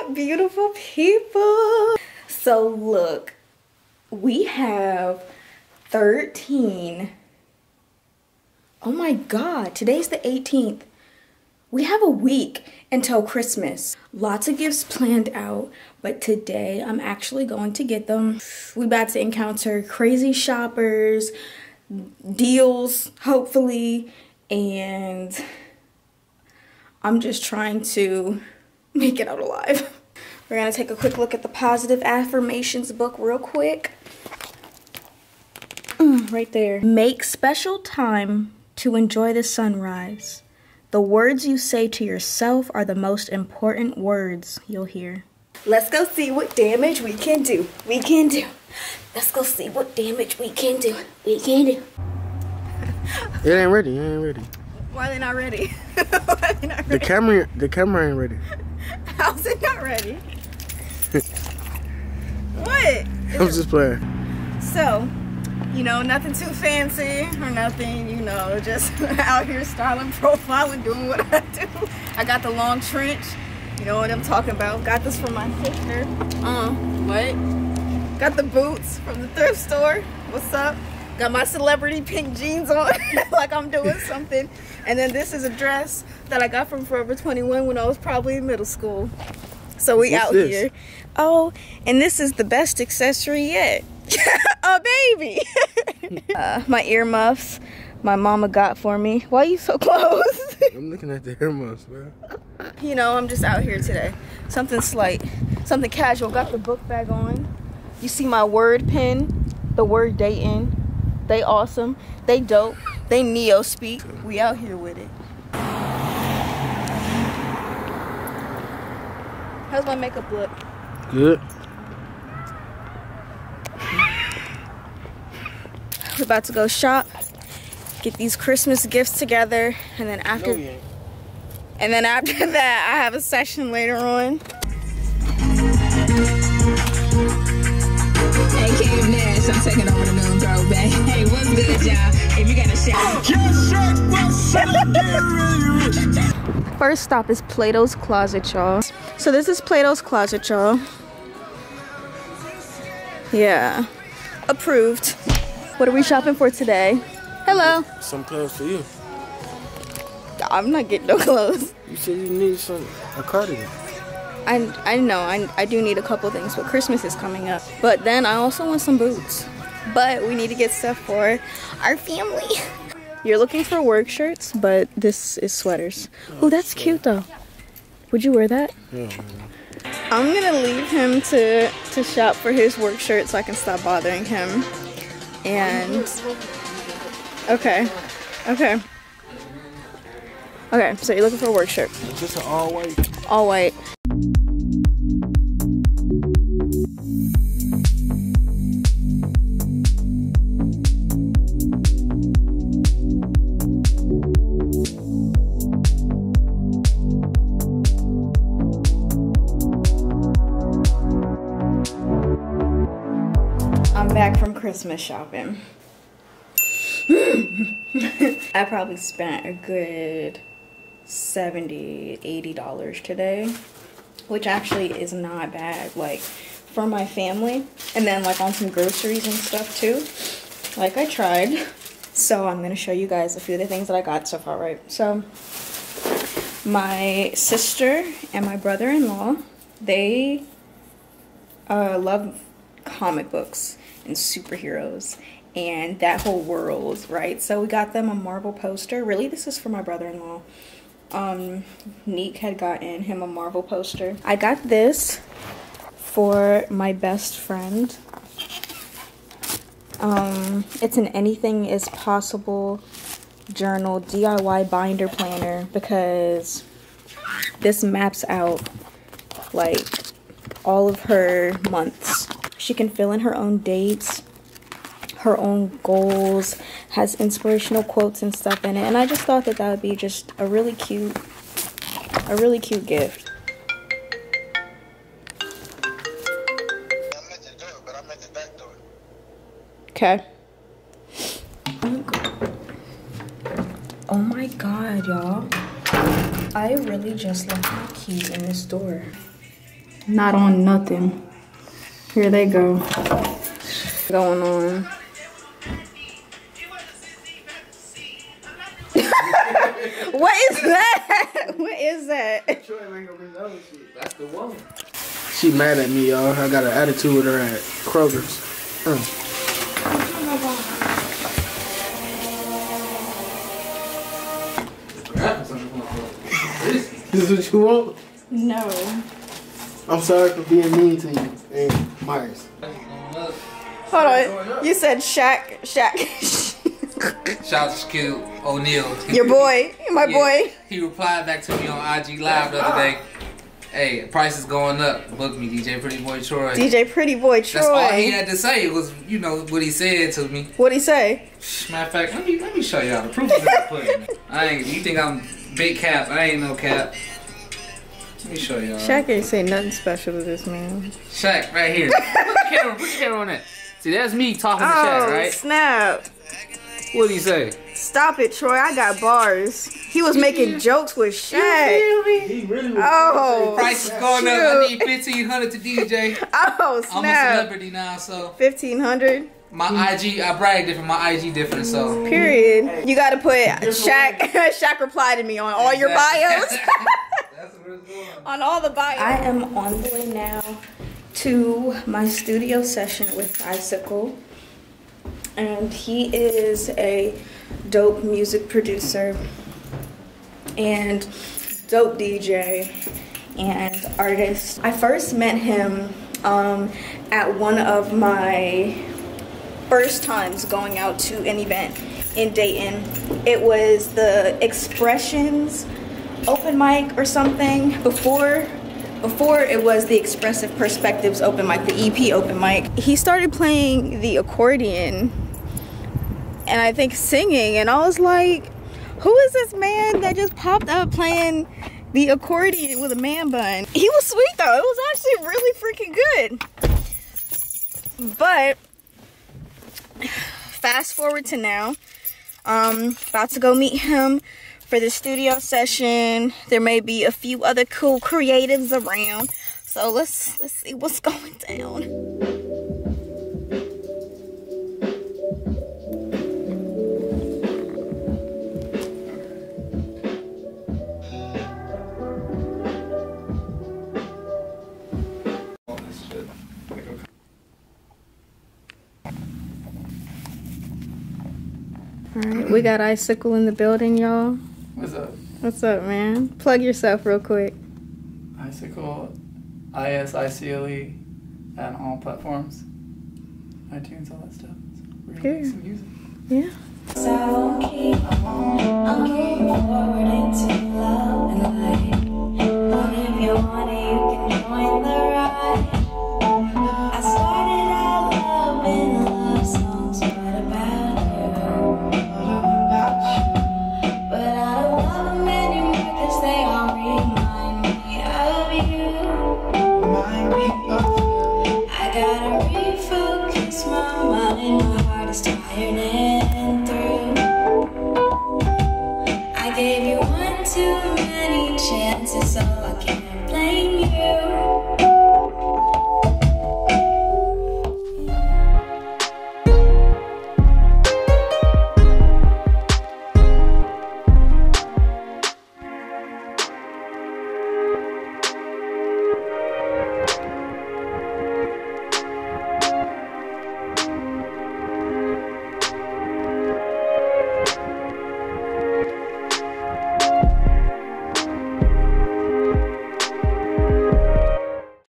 up, beautiful people? So look, we have 13. Oh my God, today's the 18th. We have a week until Christmas. Lots of gifts planned out, but today I'm actually going to get them. We about to encounter crazy shoppers, deals, hopefully, and I'm just trying to make it out alive. We're gonna take a quick look at the positive affirmations book real quick. Right there. Make special time to enjoy the sunrise. The words you say to yourself are the most important words you'll hear. Let's go see what damage we can do. Let's go see what damage we can do. It ain't ready. Why are they not ready? Why are they not ready? The camera ain't ready. How's it not ready? What? I'm just playing. So, you know, nothing too fancy or nothing, you know, just out here styling, profiling, doing what I do. I got the long trench, you know what I'm talking about. Got this from my sister. What? Got the boots from the thrift store. What's up? Got my celebrity pink jeans on like I'm doing something. And then this is a dress that I got from Forever 21 when I was probably in middle school. So we out here. Oh, and this is the best accessory yet. A baby. My earmuffs my mama got for me. Why are you so close? I'm looking at the earmuffs, bro. You know, I'm just out here today. Something slight, something casual. Got the book bag on. You see my word pen, the word Dayton. They awesome. They dope. They neo speak. We out here with it. How's my makeup look? Good. We're about to go shop, get these Christmas gifts together, and then after that, I have a session later on. Hey, Cave Nash, I'm taking over the new throwback. Hey, what's good, y'all? If you got a shout. First stop is Plato's Closet, y'all. So this is Plato's Closet, y'all. Yeah, approved. What are we shopping for today? Hello. Some clothes for you. I'm not getting no clothes. You said you need a cardigan. I know, I do need a couple things, but Christmas is coming up. But then I also want some boots. But we need to get stuff for our family. You're looking for work shirts, but this is sweaters. Oh, that's cute though. Would you wear that? Yeah. I'm gonna leave him to shop for his work shirt so I can stop bothering him. And okay, so you're looking for a work shirt. Just an all white. All white. I'm back from Christmas shopping. I probably spent a good $70, $80 today, which actually is not bad, like for my family, and then like on some groceries and stuff too. Like I tried. So I'm gonna show you guys a few of the things that I got so far, right? So my sister and my brother-in-law, they love comic books and superheroes and that whole world, right? So we got them a Marvel poster. Really, this is for my brother-in-law. Neek had gotten him a Marvel poster. I got this for my best friend. It's an Anything is Possible journal DIY binder planner because this maps out like all of her months. She can fill in her own dates, her own goals, has inspirational quotes and stuff in it, and I just thought that that would be just a really cute gift. Okay. Oh my god, y'all. I really just left my keys in this door. not on nothing. Here they go. Going on. What is that? What is that? That's the one. She mad at me, y'all. I got an attitude with her at Kroger's. This is what you want? No. I'm sorry for being mean to you and Myers. Hold on. You said Shaq. Shout out to Shaquille O'Neal. Your boy. My boy. He replied back to me on IG Live the other day. Hey, price is going up. Book me, DJPrettyBoyTroy. DJPrettyBoyTroy. That's all he had to say was, you know, what he said to me. What'd he say? Matter of fact, let me show y'all the proof of that pudding. You think I'm big cap? I ain't no cap. Let me show y'all. Shaq ain't say nothing special to this man. Shaq, right here. Put the camera on that. See, that's me talking to Shaq, right? Snap. What'd he say? Stop it, Troy. I got bars. He was making jokes with Shaq. He really was. Oh, price is going up. I need $1,500 to DJ. Oh, snap. I'm a celebrity now, so. 1,500. My IG, I brag different. My IG different, so. Period. You gotta put Shaq. Shaq replied to me on all your bios. That's what it's doing. On all the bios. I am on the way now to my studio session with Isicle. And he is a dope music producer and dope DJ and artist. I first met him at one of my first times going out to an event in Dayton. It was the Expressions open mic or something. Before it was the Expressive Perspectives open mic, the EP open mic. He started playing the accordion and I think singing, and I was like, who is this man that just popped up playing the accordion with a man bun? He was sweet though. It was actually really freaking good. But fast forward to now, about to go meet him for the studio session. There may be a few other cool creatives around, so let's see what's going down. Alright, we got Isicle in the building, y'all. What's up? What's up, man? Plug yourself real quick. Isicle, ISICLE, and all platforms. iTunes, all that stuff. So we're gonna make some music. Yeah. So I'm keep forward into love and light. But if you want it, you can join the